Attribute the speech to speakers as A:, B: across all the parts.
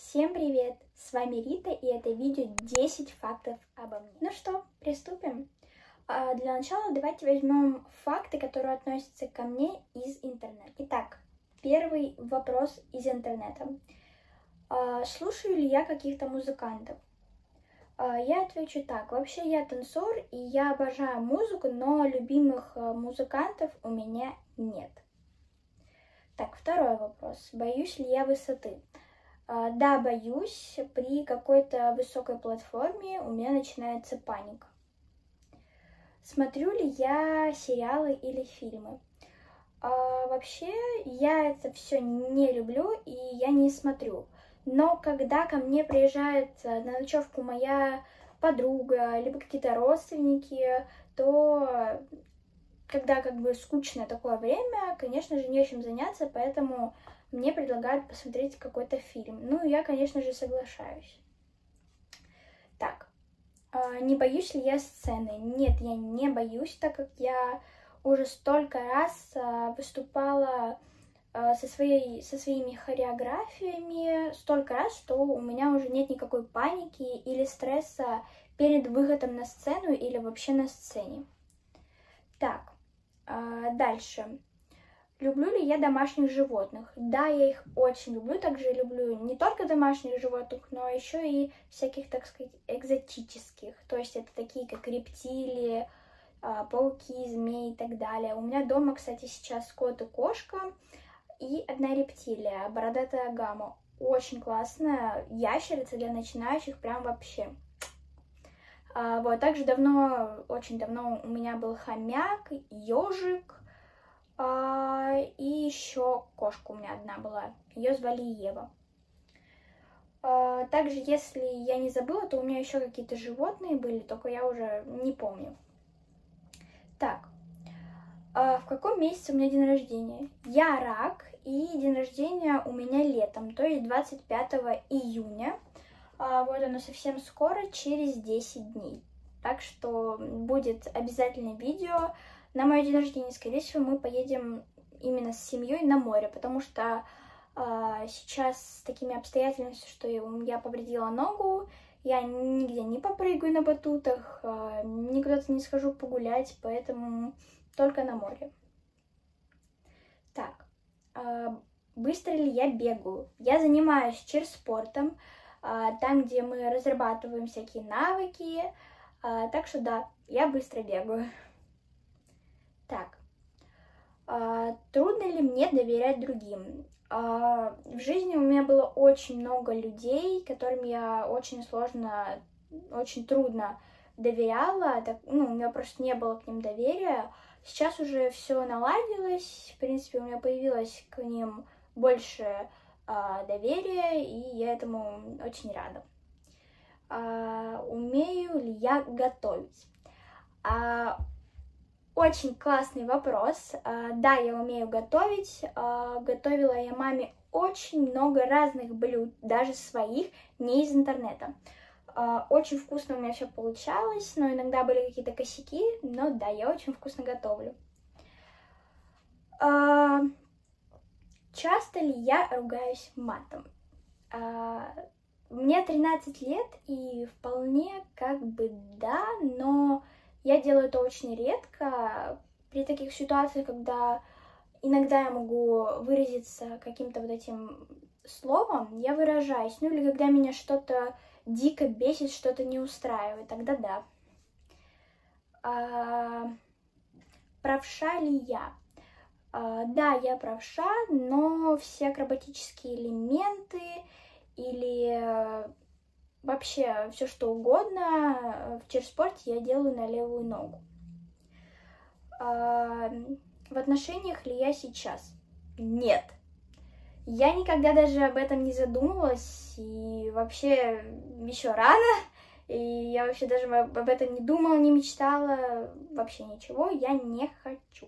A: Всем привет! С вами Рита, и это видео 10 фактов обо мне. Ну что, приступим? Для начала давайте возьмем факты, которые относятся ко мне из интернета. Итак, первый вопрос из интернета. Слушаю ли я каких-то музыкантов? Я отвечу так. Вообще я танцор, и я обожаю музыку, но любимых музыкантов у меня нет. Так, второй вопрос. Боюсь ли я высоты? Да, боюсь. При какой-то высокой платформе у меня начинается паника. Смотрю ли я сериалы или фильмы? Вообще, я это все не люблю и я не смотрю. Но когда ко мне приезжает на ночевку моя подруга, либо какие-то родственники, то когда скучное такое время, конечно же, нечем заняться, поэтому мне предлагают посмотреть какой-то фильм. Ну, я, конечно же, соглашаюсь. Так, не боюсь ли я сцены? Нет, я не боюсь, так как я уже столько раз выступала со своими хореографиями, столько раз, что у меня уже нет никакой паники или стресса перед выходом на сцену или вообще на сцене. Так, дальше. Люблю ли я домашних животных? Да, я их очень люблю. Также люблю не только домашних животных, но еще и всяких, так сказать, экзотических. То есть это такие, как рептилии, пауки, змеи и так далее. У меня дома, кстати, сейчас кот и кошка и одна рептилия, бородатая гамма. Очень классная ящерица для начинающих, прям вообще. Вот, также очень давно у меня был хомяк, ежик, и еще кошка у меня одна была, ее звали Ева. Также, если я не забыла, то у меня еще какие-то животные были, только я уже не помню. Так, в каком месяце у меня день рождения? Я рак, и день рождения у меня летом, то есть 25 июня. Вот оно совсем скоро, через 10 дней. Так что будет обязательно видео. На мой день рождения, скорее всего, мы поедем именно с семьей на море, потому что сейчас с такими обстоятельствами, что я повредила ногу, я нигде не попрыгаю на батутах, никуда-то не схожу погулять, поэтому только на море. Так, быстро ли я бегаю? Я занимаюсь чирспортом, там, где мы разрабатываем всякие навыки, так что да, я быстро бегаю. Так, трудно ли мне доверять другим? В жизни у меня было очень много людей, которым я очень трудно доверяла, у меня просто не было к ним доверия. Сейчас уже все наладилось, в принципе, у меня появилось к ним больше доверия, и я этому очень рада. Умею ли я готовить? Очень классный вопрос. Да, я умею готовить. Готовила я маме очень много разных блюд, даже своих, не из интернета. Очень вкусно у меня все получалось, но иногда были какие-то косяки, но да, я очень вкусно готовлю. Часто ли я ругаюсь матом? Мне 13 лет, и вполне да, но я делаю это очень редко. При таких ситуациях, когда иногда я могу выразиться каким-то вот этим словом, я выражаюсь. Ну или когда меня что-то дико бесит, что-то не устраивает, тогда да. Правша ли я? Да, я правша, но все акробатические элементы или вообще все что угодно в чирспорте я делаю на левую ногу. В отношениях ли я сейчас? Нет. Я никогда даже об этом не задумывалась, и вообще еще рано, и я вообще даже об этом не думала, не мечтала, вообще ничего, я не хочу.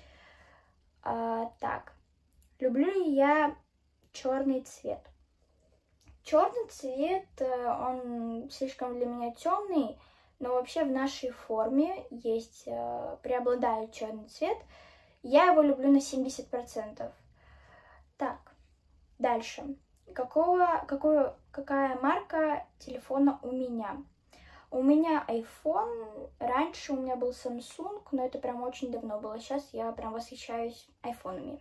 A: Так, люблю ли я черный цвет? Черный цвет, он слишком для меня темный, но вообще в нашей форме преобладает черный цвет. Я его люблю на 70%. Так, дальше. какая марка телефона у меня? У меня iPhone, раньше у меня был Samsung, но это прям очень давно было. Сейчас я прям восхищаюсь айфонами.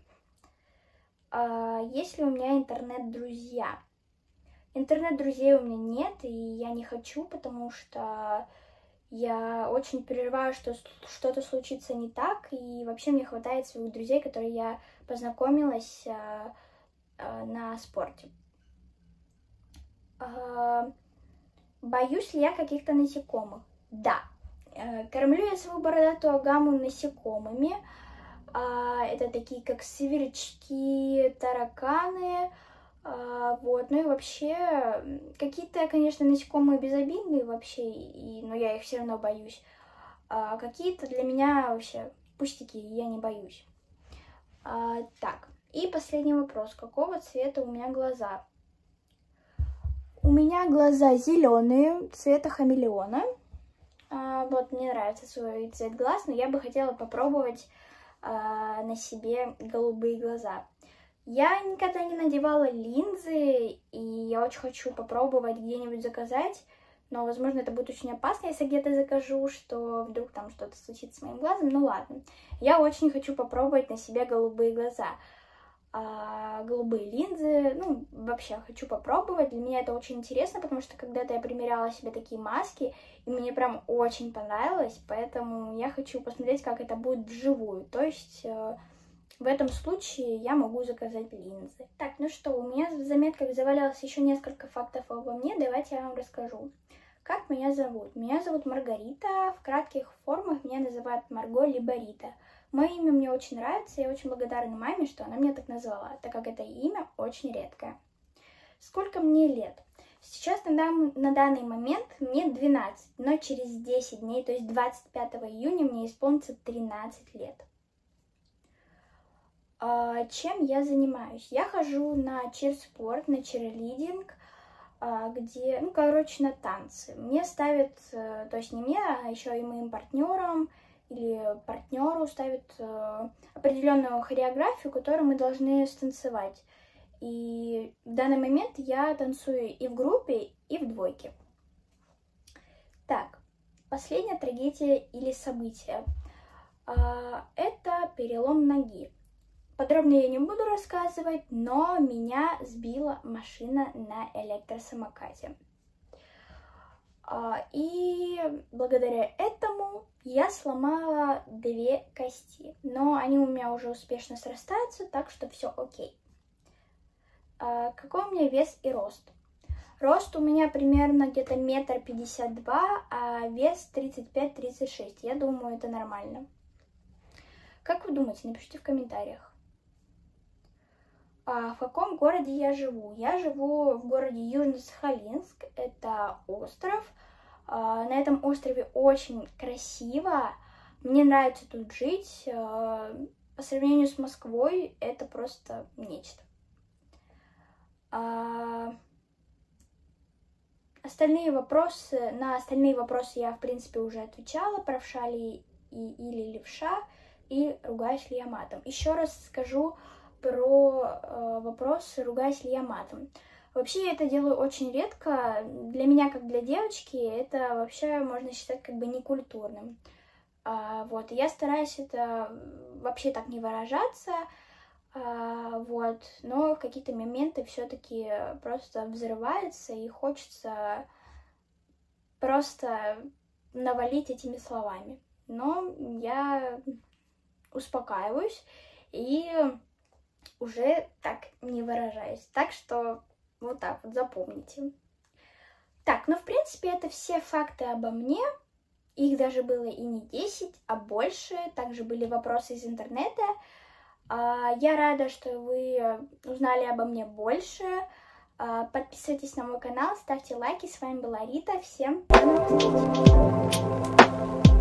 A: Есть ли у меня интернет-друзья? Интернет-друзей у меня нет, и я не хочу, потому что я очень переживаю, что что-то случится не так, и вообще мне хватает своих друзей, которые я познакомилась на спорте. Боюсь ли я каких-то насекомых? Да. Кормлю я свою бородатую агаму насекомыми. Это такие, как сверчки, тараканы. Вот. Ну и вообще, какие-то, конечно, насекомые безобидные вообще, но я их все равно боюсь. Какие-то для меня вообще пустяки, я не боюсь. Так, и последний вопрос. Какого цвета у меня глаза? У меня глаза зеленые, цвета хамелеона. Вот, мне нравится свой цвет глаз, но я бы хотела попробовать на себе голубые глаза. Я никогда не надевала линзы, и я очень хочу попробовать где-нибудь заказать, но, возможно, это будет очень опасно, если где-то закажу, что вдруг там что-то случится с моим глазом. Ну ладно, я очень хочу попробовать на себе голубые глаза. Голубые линзы, ну, вообще хочу попробовать. Для меня это очень интересно, потому что когда-то я примеряла себе такие маски, и мне прям очень понравилось, поэтому я хочу посмотреть, как это будет вживую. То есть в этом случае я могу заказать линзы. Так, ну что, у меня в заметках завалялось еще несколько фактов обо мне, давайте я вам расскажу. Как меня зовут? Меня зовут Маргарита, в кратких формах меня называют Марго либо Рита. Мое имя мне очень нравится, я очень благодарна маме, что она меня так назвала, так как это имя очень редкое. Сколько мне лет? Сейчас на данный момент мне 12, но через 10 дней, то есть 25 июня, мне исполнится 13 лет. Чем я занимаюсь? Я хожу на чирспорт, на чирлидинг, где, ну, короче, на танцы. Мне ставят, то есть не мне, а еще и моим партнерам, или партнеру ставят определенную хореографию, которую мы должны станцевать. И в данный момент я танцую и в группе, и в двойке. Так, последняя трагедия или событие. Это перелом ноги. Подробно я не буду рассказывать, но меня сбила машина на электросамокате. И благодаря этому я сломала 2 кости, но они у меня уже успешно срастаются, так что все окей. Какой у меня вес и рост? Рост у меня примерно где-то 1,52 м, а вес 35-36. Я думаю, это нормально. Как вы думаете? Напишите в комментариях. В каком городе я живу? Я живу в городе Южно-Сахалинск, это остров. На этом острове очень красиво, мне нравится тут жить. По сравнению с Москвой это просто нечто. На остальные вопросы я, в принципе, уже отвечала, правша ли или левша, и ругаюсь ли я матом. Еще раз скажу про вопрос, ругаюсь ли я матом. Вообще я это делаю очень редко. Для меня, как для девочки, это вообще можно считать как бы некультурным. Вот, и я стараюсь это вообще так не выражаться, вот, но в какие-то моменты все-таки просто взрывается и хочется просто навалить этими словами. Но я успокаиваюсь и уже так не выражаюсь. Так что вот так вот запомните. Так, ну в принципе это все факты обо мне. Их даже было и не 10, а больше. Также были вопросы из интернета. Я рада, что вы узнали обо мне больше. Подписывайтесь на мой канал, ставьте лайки. С вами была Рита. Всем пока!